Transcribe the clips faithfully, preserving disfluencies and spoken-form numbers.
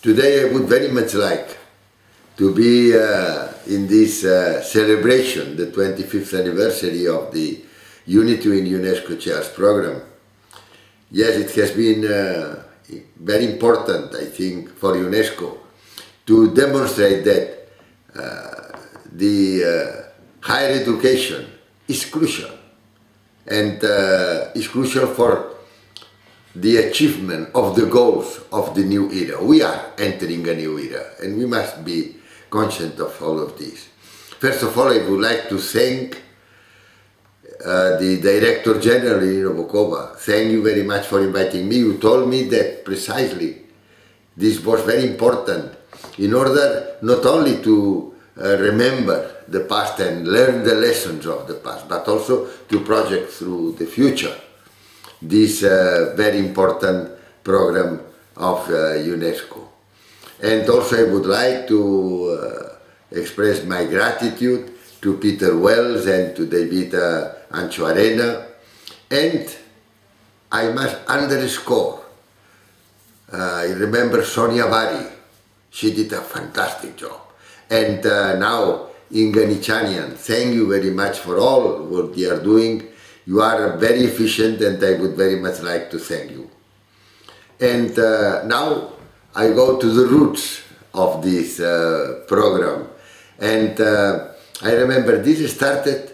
Today I would very much like to be uh, in this uh, celebration, the twenty-fifth anniversary of the Unity in UNESCO Chairs program. Yes, it has been uh, very important, I think, for UNESCO to demonstrate that uh, the uh, higher education is crucial and uh, is crucial for the achievement of the goals of the new era. We are entering a new era and we must be conscious of all of this. First of all, I would like to thank uh, the Director General Irina Bokova. Thank you very much for inviting me. You told me that precisely this was very important in order not only to uh, remember the past and learn the lessons of the past, but also to project through the future this uh, very important program of uh, UNESCO. And also I would like to uh, express my gratitude to Peter Wells and to David Anchoarena, and I must underscore, uh, I remember Sonia Bari, she did a fantastic job, and uh, now Inga Nichanian, thank you very much for all what you are doing. You are very efficient and I would very much like to thank you. And uh, now I go to the roots of this uh, program. And uh, I remember this started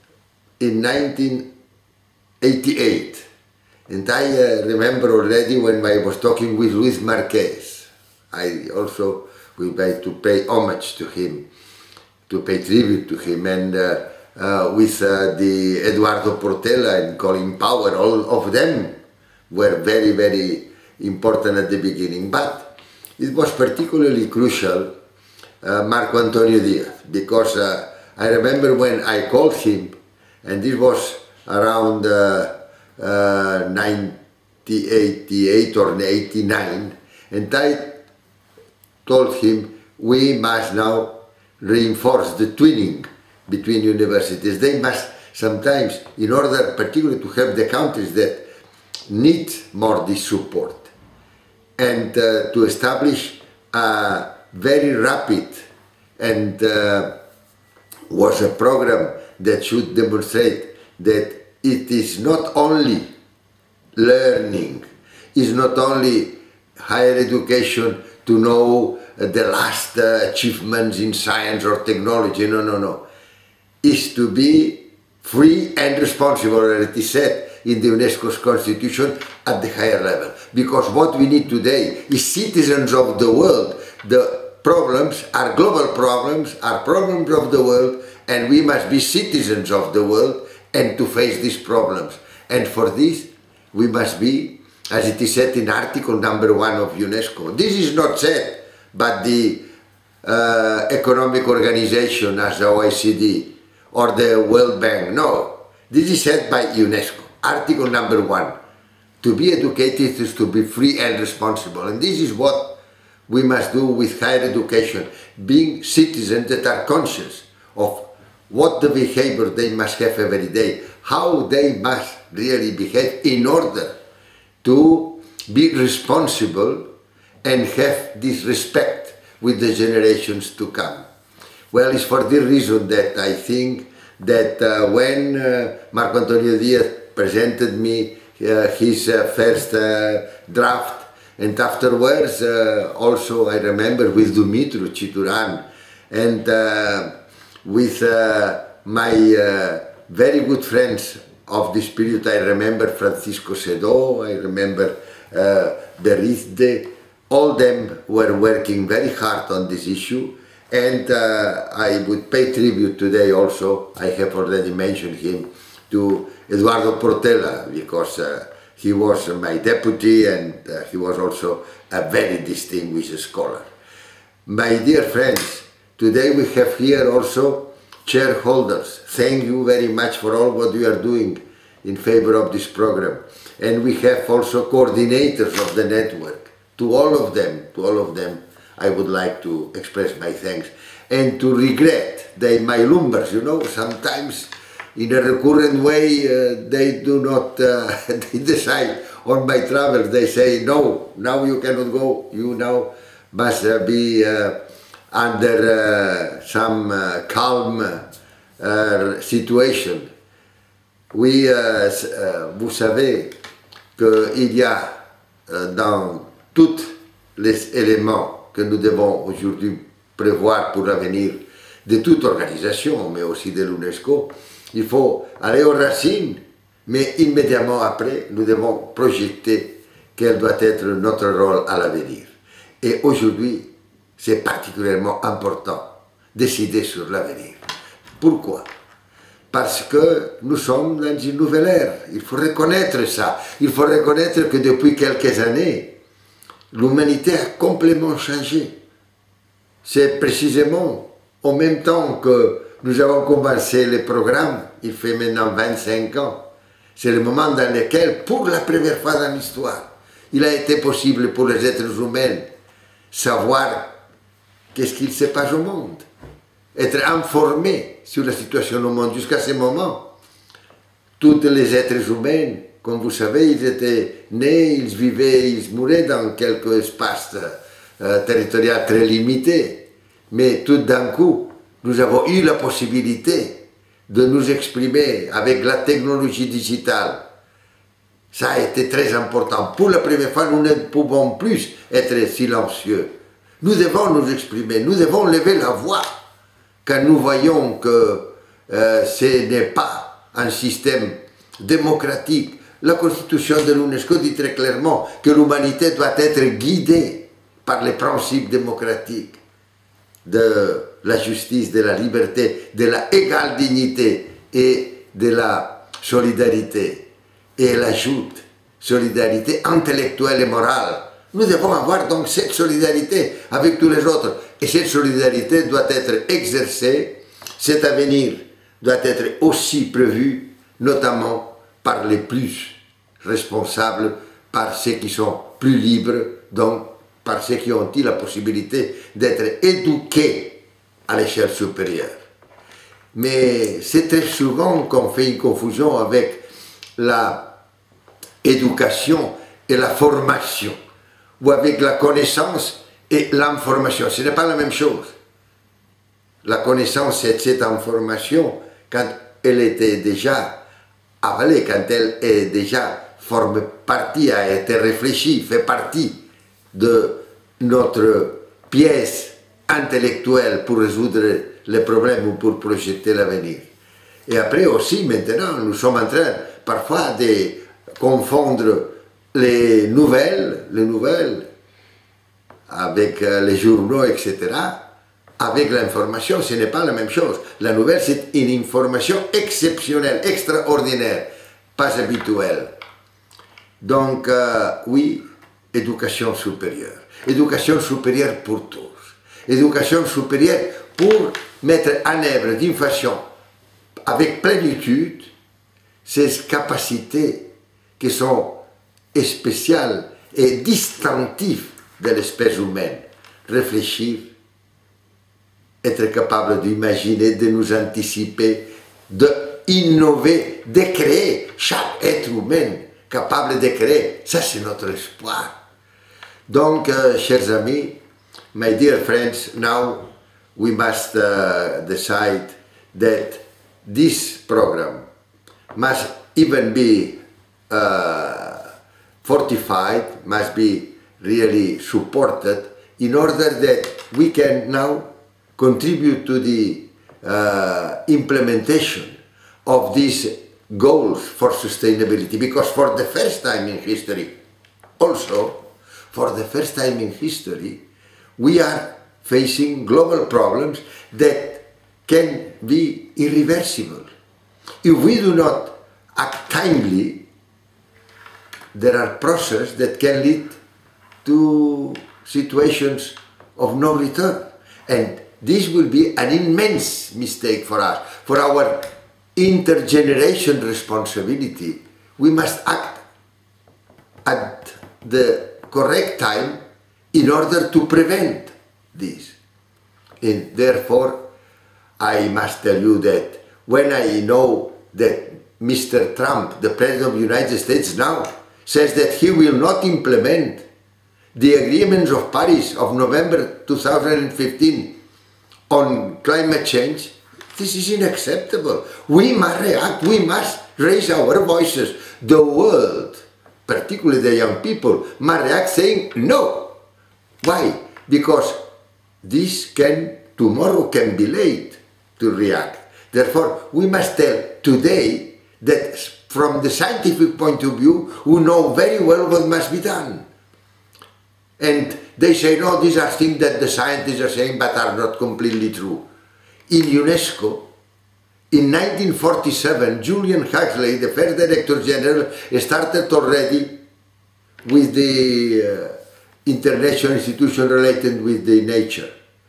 in nineteen eighty-eight. And I uh, remember already when I was talking with Luis Marquez. I also would like to pay homage to him, to pay tribute to him. And uh, Uh, with uh, the Eduardo Portela and Colin Powell, all of them were very, very important at the beginning. But it was particularly crucial, uh, Marco Antonio Diaz, because uh, I remember when I called him, and this was around uh, uh, nineteen eighty-eight or eighty-nine, and I told him we must now reinforce the twinning between universities. They must sometimes, in order particularly to help the countries that need more this support, and uh, to establish a very rapid and uh, was a program that should demonstrate that it is not only learning, is not only higher education to know uh, the last uh, achievements in science or technology, no, no, no. Is to be free and responsible, as it is said in the UNESCO's constitution, at the higher level. Because what we need today is citizens of the world. The problems are global problems, are problems of the world, and we must be citizens of the world and to face these problems. And for this, we must be, as it is said in article number one of UNESCO. This is not said by the uh, Economic Organization as the O E C D, or the World Bank, no. This is said by UNESCO, article number one. To be educated is to be free and responsible, and this is what we must do with higher education, being citizens that are conscious of what the behavior they must have every day, how they must really behave in order to be responsible and have this respect with the generations to come. Well, it's for this reason that I think that uh, when uh, Marco Antonio Diaz presented me uh, his uh, first uh, draft, and afterwards uh, also I remember with Dumitru Chituran and uh, with uh, my uh, very good friends of this period, I remember Francisco Sedó, I remember uh, Berizde, all them were working very hard on this issue. And uh, I would pay tribute today also, I have already mentioned him, to Eduardo Portela, because uh, he was my deputy and uh, he was also a very distinguished scholar. My dear friends, today we have here also shareholders. Thank you very much for all what you are doing in favor of this program. And we have also coordinators of the network. To all of them, to all of them, I would like to express my thanks and to regret that my Lumbers, you know, sometimes in a recurrent way uh, they do not, uh, they decide on my travels, they say no, now you cannot go, you now must uh, be uh, under uh, some uh, calm uh, situation. Oui, euh, euh, vous savez qu'il y a euh, dans tous les éléments que nous devons aujourd'hui prévoir pour l'avenir de toute organisation, mais aussi de l'UNESCO, il faut aller aux racines, mais immédiatement après, nous devons projeter quel doit être notre rôle à l'avenir. Et aujourd'hui, c'est particulièrement important de décider sur l'avenir. Pourquoi? Parce que nous sommes dans une nouvelle ère. Il faut reconnaître ça. Il faut reconnaître que depuis quelques années, l'humanité a complètement changé. C'est précisément au même temps que nous avons commencé le programme, il fait maintenant vingt-cinq ans. C'est le moment dans lequel, pour la première fois dans l'histoire, il a été possible pour les êtres humains savoir qu'est-ce qu'il se passe au monde, être informés sur la situation au monde. Jusqu'à ce moment, tous les êtres humains, comme vous savez, ils étaient nés, ils vivaient, ils mouraient dans quelques espaces euh, territoriaux très limités. Mais tout d'un coup, nous avons eu la possibilité de nous exprimer avec la technologie digitale. Ça a été très important. Pour la première fois, nous ne pouvons plus être silencieux. Nous devons nous exprimer, nous devons lever la voix quand nous voyons que euh, ce n'est pas un système démocratique. La Constitution de l'UNESCO dit très clairement que l'humanité doit être guidée par les principes démocratiques de la justice, de la liberté, de la égale dignité et de la solidarité. Et elle ajoute solidarité intellectuelle et morale. Nous devons avoir donc cette solidarité avec tous les autres. Et cette solidarité doit être exercée, cet avenir doit être aussi prévu, notamment par les plus responsables, par ceux qui sont plus libres, donc par ceux qui ont eu la possibilité d'être éduqués à l'échelle supérieure. Mais c'est très souvent qu'on fait une confusion avec l'éducation et la formation, ou avec la connaissance et l'information. Ce n'est pas la même chose. La connaissance, c'est cette information quand elle était déjà avalée, quand elle est déjà formée partie, a été réfléchie, fait partie de notre pièce intellectuelle pour résoudre les problèmes ou pour projeter l'avenir. Et après aussi, maintenant, nous sommes en train parfois de confondre les nouvelles, les nouvelles avec les journaux, et cetera, avec l'information. Ce n'est pas la même chose. La nouvelle, c'est une information exceptionnelle, extraordinaire, pas habituelle. Donc, euh, oui, éducation supérieure. Éducation supérieure pour tous. Éducation supérieure pour mettre en œuvre d'une façon avec plénitude ces capacités qui sont spéciales et distinctives de l'espèce humaine. Réfléchir, être capable d'imaginer, de nous anticiper, d'innover, de créer. Chaque être humain capable de créer, ça c'est notre espoir. Donc, uh, chers amis, my dear friends, now we must uh, decide that this program must even be uh, fortified, must be really supported in order that we can now contribute to the uh, implementation of these goals for sustainability, because for the first time in history, also, for the first time in history, we are facing global problems that can be irreversible. If we do not act timely, there are processes that can lead to situations of no return. And this will be an immense mistake for us. For our intergeneration responsibility, we must act at the correct time in order to prevent this. And therefore, I must tell you that when I know that Mister Trump, the President of the United States now, says that he will not implement the agreements of Paris of November two thousand fifteen on climate change, this is unacceptable. We must react, we must raise our voices. The world, particularly the young people, must react saying no. Why? Because this can, tomorrow can be late to react. Therefore, we must tell today that from the scientific point of view, we know very well what must be done. And they say, no, these are things that the scientists are saying but are not completely true. In UNESCO, in nineteen forty-seven, Julian Huxley, the first Director General, started already with the uh, international institution related with the nature.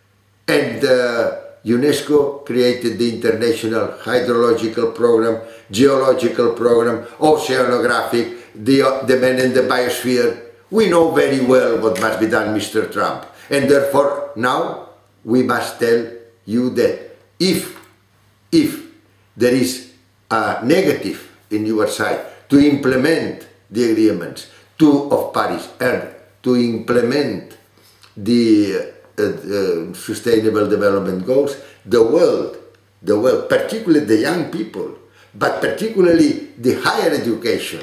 And uh, UNESCO created the International Hydrological Program, Geological Program, Oceanographic, the, the Man in the Biosphere. We know very well what must be done, Mister Trump. And therefore, now we must tell you that if, if there is a negative in your side to implement the agreements to, of Paris and to implement the uh, uh, Sustainable Development Goals, the world, the world, particularly the young people, but particularly the higher education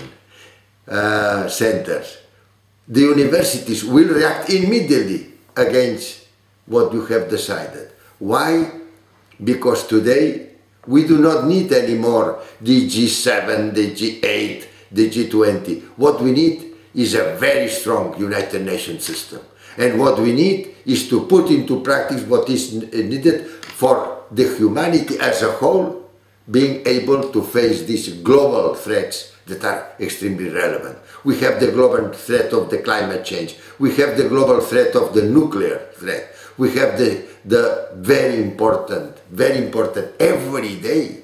uh, centers, the universities will react immediately against what you have decided. Why? Because today we do not need anymore the G seven, the G eight, the G twenty. What we need is a very strong United Nations system. And what we need is to put into practice what is needed for the humanity as a whole, being able to face these global threats that are extremely relevant. We have the global threat of the climate change. We have the global threat of the nuclear threat. We have the, the very important, very important, every day,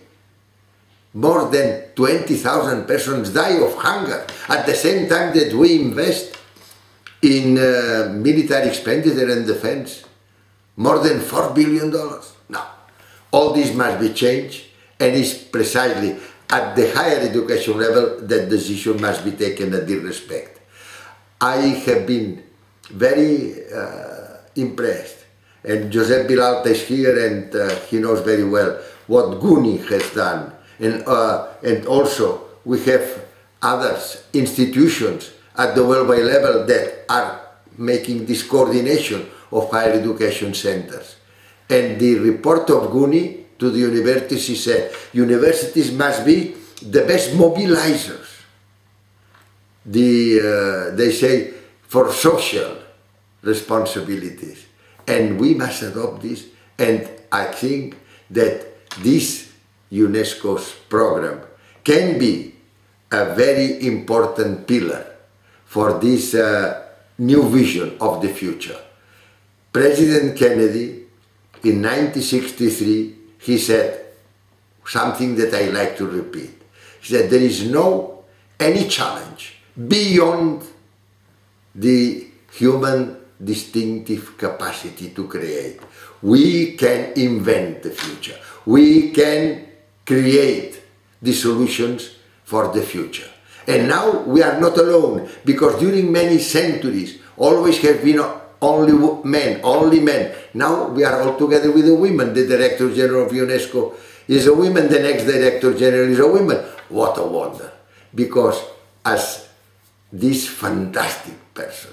more than twenty thousand persons die of hunger at the same time that we invest in uh, military expenditure and defense, more than four billion dollars. Now, all this must be changed, and it's precisely at the higher education level that decision must be taken at this respect. I have been very uh, impressed, and Josep Vilalta is here and uh, he knows very well what GUNI has done, and, uh, and also we have other institutions at the worldwide level that are making this coordination of higher education centers. And the report of GUNI to the universities said, universities must be the best mobilizers. The, uh, they say, for social responsibilities. And we must adopt this. And I think that this UNESCO's program can be a very important pillar for this uh, new vision of the future. President Kennedy, in nineteen sixty-three, he said something that I like to repeat. He said, there is no any challenge beyond the human distinctive capacity to create. We can invent the future. We can create the solutions for the future. And now we are not alone, because during many centuries always have been only men, only men. Now we are all together with the women. The Director General of UNESCO is a woman, the next Director General is a woman. What a wonder! Because as this fantastic person,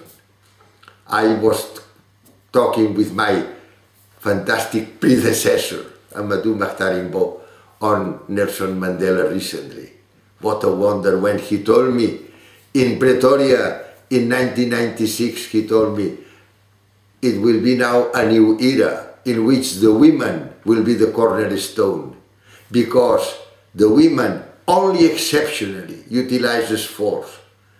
I was talking with my fantastic predecessor, Amadou Mahtar on Nelson Mandela recently. What a wonder when he told me in Pretoria in nineteen ninety-six, he told me it will be now a new era in which the women will be the cornerstone, because the women only exceptionally utilizes force.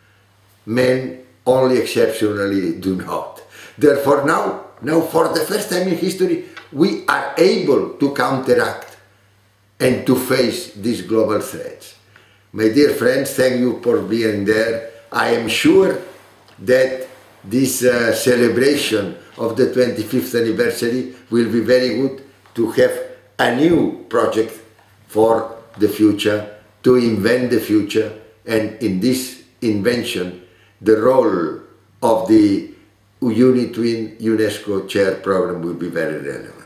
Men only exceptionally do not. Therefore now, now for the first time in history, we are able to counteract and to face these global threats. My dear friends, thank you for being there. I am sure that this uh, celebration of the twenty-fifth anniversary will be very good to have a new project for the future, to invent the future, and in this invention, the role of the UniTwin UNESCO chair program will be very relevant.